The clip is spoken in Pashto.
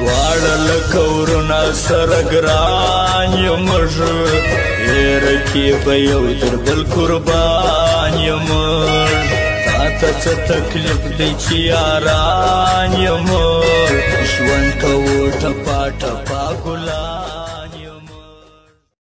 دواړه لکه ورونه سره ګران یمږ هېره کې به یو تر بل قربان یمږ تا ته څه تکلیف دی چې یاران یمږ